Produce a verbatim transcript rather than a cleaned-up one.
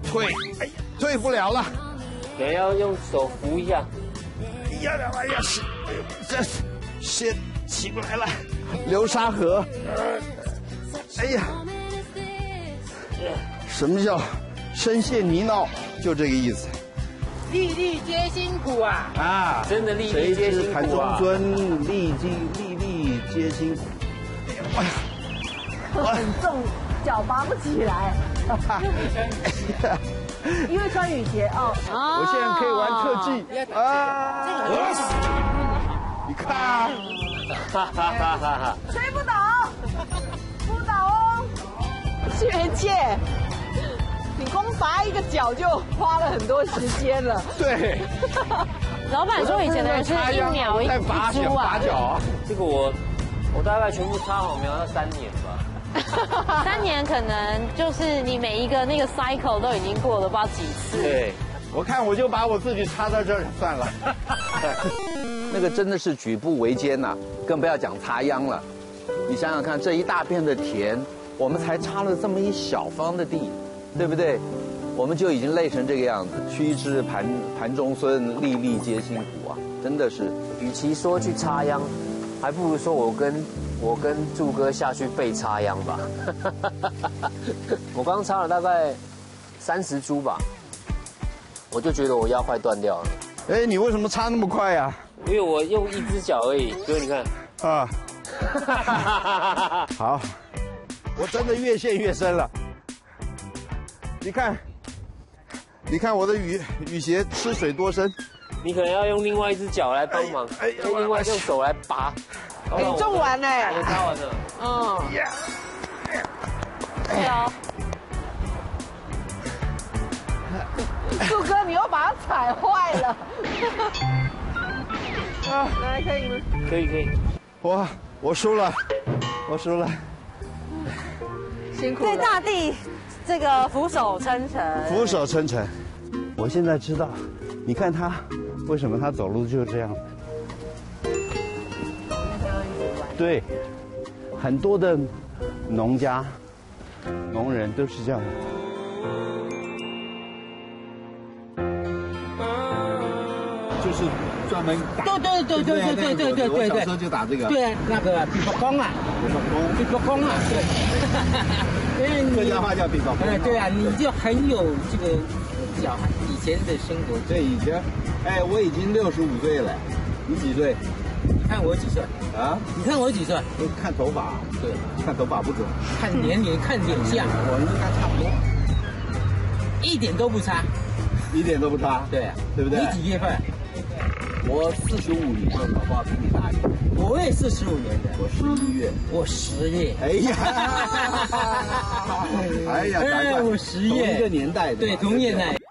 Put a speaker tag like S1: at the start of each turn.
S1: 退，哎呀，退不了了。
S2: 也要用手扶一下。
S1: 哎呀，哎呀，是，这先起不来了。流沙河。哎呀，什么叫深陷泥淖？就这个意思。
S3: 粒粒皆辛苦啊！
S1: 啊，
S2: 真的粒粒皆辛苦啊！
S1: 盘中孙，粒粒粒粒皆辛苦。哎呀，
S4: 很重，脚拔不起来。因为穿雨鞋哦。
S1: 我现在可以玩特技啊！你看，
S2: 哈哈哈哈哈！
S4: 吹不倒，不倒哦。学姐，你光拔一个脚就花了很多时间了。
S1: 对。
S5: 老板说以前的人是一秒一
S1: 在拔脚拔脚啊。
S2: 这个我我大概全部插好苗要三年吧。
S5: 三年可能就是你每一个那个 cycle 都已经过了不知道几次。
S2: 对，
S1: 我看我就把我自己插到这儿算了。那个真的是举步维艰呐，更不要讲插秧了。你想想看，这一大片的田，我们才插了这么一小方的地，对不对？我们就已经累成这个样子，须知盘盘中孙，粒粒皆辛苦啊！真的是，
S2: 与其说去插秧，还不如说我跟。我跟柱哥下去被插秧吧，我刚插了大概三十株吧，我就觉得我腰快断掉了。
S1: 哎，你为什么插那么快呀？
S2: 因为我用一只脚而已，哥你看。啊。
S1: 好，我真的越陷越深了。你看，你看我的雨雨鞋吃水多深。
S2: 你可能要用另外一只脚来帮忙，哎，另外用手来拔。
S4: 你种完嘞？
S2: 我插完了。
S4: 嗯。
S5: 是哦。
S4: 树哥，你又把它踩坏了。啊，来，可以吗？
S2: 可以可以。
S1: 我我输了，我输了。
S4: 辛苦了。
S5: 对大地这个俯首称臣。
S1: 俯首称臣。我现在知道，你看他为什么他走路就是这样。对，很多的农家、农人都是这样的。就是专门打。
S3: 对对对对对对对对对对。
S1: 我小时候就打这个。
S3: 对，那个比佛弓啊。
S1: 比佛弓。
S3: 比佛弓啊，对。因为你。
S1: 客家话叫比佛弓。
S3: 哎，对啊，你就很有这个小孩以前的生活。
S1: 对，以前，哎，我已经六十五岁了，你几岁？
S3: 你看我几岁
S1: 啊？
S3: 你看我几岁？
S1: 看头发，对，看头发不准，
S3: 看年龄，看脸相，
S1: 我应该差不多，
S3: 一点都不差，
S1: 一点都不差，
S3: 对啊，
S1: 对不对？
S3: 你几月份？
S1: 我四十五年，搞不好比你大一点。
S3: 我也四十五年的，
S1: 我十一月，
S3: 我十月。
S1: 哎呀，哎呀，
S3: 哎，我十月，
S1: 同一个年代的，
S3: 对，同年代。